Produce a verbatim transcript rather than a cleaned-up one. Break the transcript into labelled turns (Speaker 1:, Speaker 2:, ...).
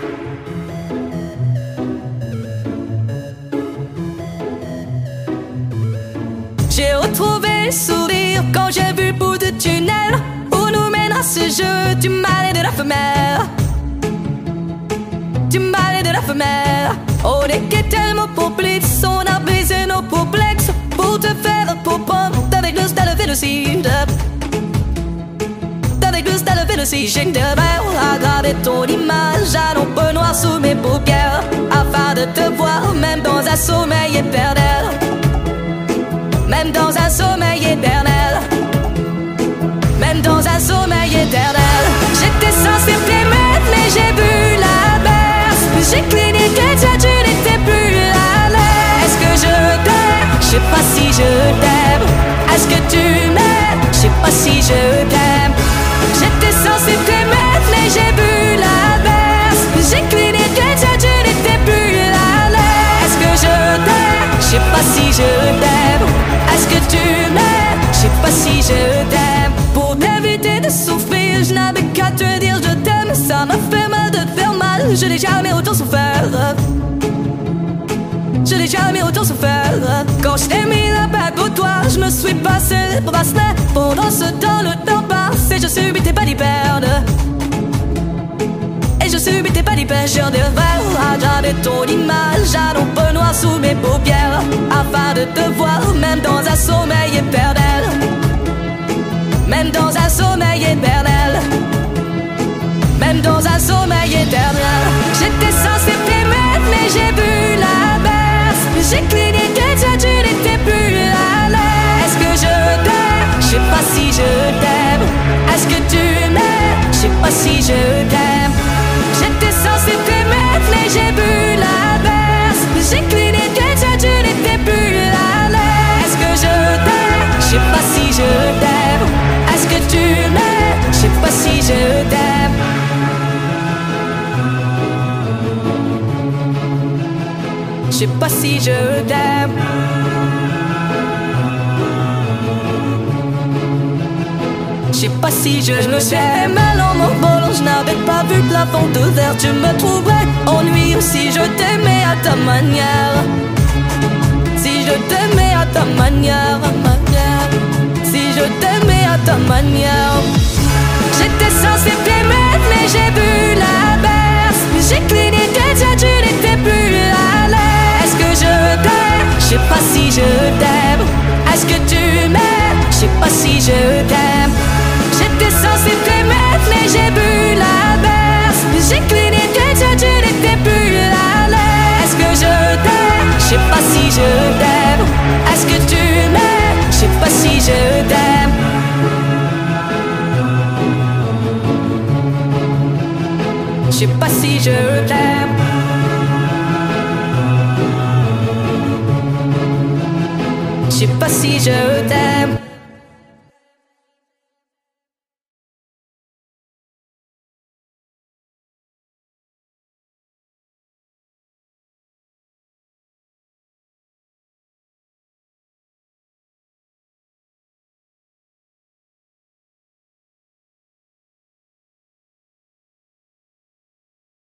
Speaker 1: J'ai retrouvé le sourire quand j'ai vu le bout de tunnel où nous mènera ce jeu du mal et de la femelle. Du mal et de la femelle. On est tellement complices, on a brisé nos complexes pour te faire comprendre avec le style vélocide. Avec le style vélocide, j'ai de à garder ton image à l'ombre noire sous mes paupières afin de te voir même dans un sommeil éternel. Même dans un sommeil éternel. Même dans un sommeil éternel. J'étais censé t'aimer mais j'ai bu la berce. J'ai cligné que toi tu n'étais plus à l'aise. Est-ce que je t'aime? Je sais pas si je t'aime. Est-ce que tu m'aimes? Je sais pas si je t'aime. J'étais censé t'aimer mais j'ai bu la berce. J'ai cligné que toi tu n'étais plus à l'aise. Est-ce que je t'aime? Je sais pas si je t'aime. Est-ce que tu m'aimes? Je sais pas si je t'aime. Pour t'éviter de souffrir, je n'avais qu'à te dire je t'aime. Ça m'a fait mal de te faire mal, je n'ai jamais autant souffert. Je n'ai jamais autant souffert. Quand je t'ai mis la bague au doigt, je me suis passé pour passer. Pendant ce temps, le temps passe et je subis tes balivernes. Et je subis tes balivernes. J'ai des verres à garder ton image à l'ombre noire sous mes paupières afin de te voir même dans un sommeil éternel. Même dans un sommeil éternel. Même dans un sommeil éternel. J'étais censé t'aimer mais j'ai bu la berce. J'ai cligné que toi tu n'étais plus à l'aise. Est-ce que je t'aime? Je sais pas si je t'aime. Est-ce que tu m'aimes? Je sais pas si je t'aime. J'étais censé t'aimer mais j'ai bu la berce. J'ai cligné que toi tu n'étais plus à l'aise. Est-ce que je t'aime? Je sais pas si je t'aime. Est-ce que tu m'aimes? Je sais pas si je t'aime. Je sais pas si je t'aime. Je sais pas si je, je me suis fait mal en m'envolant. Je n'avais pas vu de la fente ouverte. Je me trouverais ennuyeux si je t'aimais à ta manière. Si je t'aimais à ta manière, manière. Si je t'aimais à ta manière. J'étais censé t'aimer mais j'ai bu la berce. J'ai cligné que toi tu n'étais plus à l'aise. Est-ce que je t'aime? Je sais pas si je t'aime. Est-ce que tu m'aimes? Je sais pas si je t'aime. J'étais censé t'aimer mais j'ai bu la berce. J'ai cligné que toi tu n'étais plus à l'aise. Est-ce que je t'aime? Je sais pas si je t'aime. Est-ce que tu m'aimes? Je sais pas si je t'aime. Je sais pas si je t'aime. Je sais pas si je t'aime.